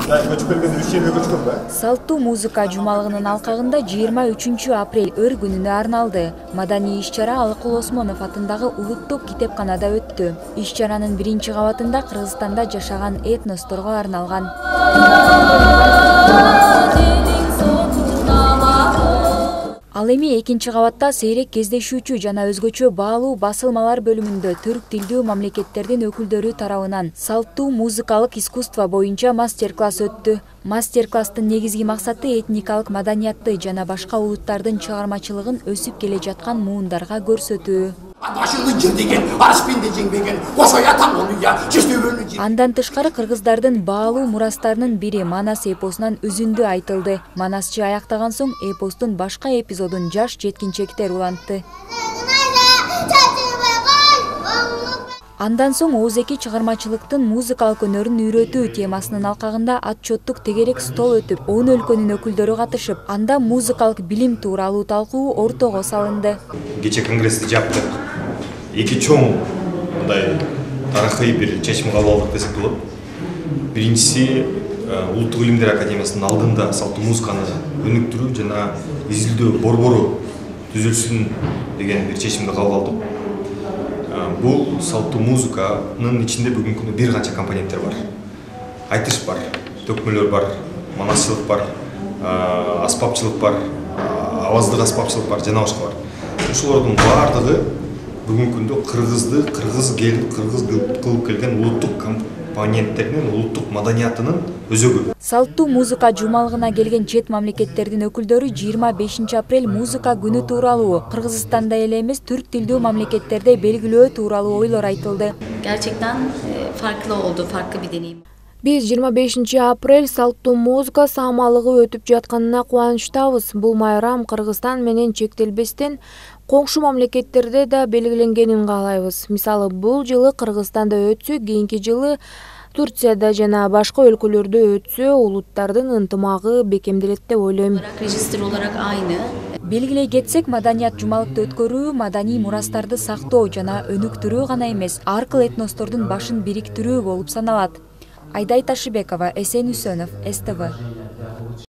көчүп келгенде үч жерге көчкөн да. Салттуу музыка жумалыгынын алкагында 23 апрель өр күнүнө арналды. Маданий иш-чара Алыкул Осмонов атындагы улуттук китепканада өттү. Иш-чаранын биринчи кабатында Кыргызстанда жашаган этносторго арналган. Ал эми экинчи кабатта сейрек кездешүүчү жана өзгөчө баалуу басылмалар бөлүмүндө түрк тилдүү мамлекеттердин өкүлдөрү тарабынан салттуу музыкалык искусство боюнча мастер-класс өттү. Мастер-класстын негизги максаты этникалык маданиятты жана башка улуттардын чыгармачылыгын өсүп келе жаткан муундарга көрсөтүү. Андан тышкары кыргыздардын баалуу мурастарынын бири Манас эпосунан үзүндү айтылды. Манасчы аяктаган соң эпостун башка эпизодун жаш жеткинчектер улантты. Андан соң оозеки чыгармачылыктын музыкалык өнөрүн үйрөтүү темасынын алкагында отчеттук тегерек стол өтүп, 10 өлкөнүн өкүлдөрү катышып, анда музыкалык билим тууралуу талкуу ортого салынды. Кече конгрессти жаптык. Эки чоң мындай тарыхый бир чечим кабыл алдык десек болот. Биринчиси Улуттук илимдер академиясынын алдында салттуу музыканы өнүктүрүү жана изилдөө борбору түзүлсүн деген бир чечимди кабыл алдык. Бул салттуу музыканын ичинде бүгүнкү күндө бир канча компоненттер бар. Айтыш бар, төкмөлөр бар, манасчылык бар, аспапчылык бар, аваздык аспапчылык бар жана башка бар. Ушулордун баардыгы бүгүнкү күндө кыргыз кылып келген улуттук компоненттеринин, улуттук маданиятынын өзөгү. Салттуу музыка жумалыгына келген чет мамлекеттердин өкүлдөрү 25 апрель музыка күнү тууралуу, Кыргызстанда эле эмес түрк тилдүү мамлекеттерде белгилөө тууралуу ойлор айтылды. Gerçekten farklı oldu, farklı bir deneyim. Биз 25 апрель салттуу музыка саамалыгы өтүп жатканына кубанычтабыз. Бул майрам Кыргызстан менен чектелбестен коңшу мамлекеттерде да белгиленгенин каалайбыз. Мисалы, бул жылы Кыргызстанда өтсө, кийинки жылы Турцияда жана башка өлкөлөрдө өтсө, улуттардын ынтымагы бекемделет деп ойлойм. Rejistr olarak aynı. Белгилей кетсек, маданият жумалыкты өткөрүү, маданий мурастарды сактоо жана өнүктүрүү гана эмес, ар кыл этностордун башын бириктирүү болуп саналат. Айдай Ташыбекова, Эсен Үсөнов, СТВ.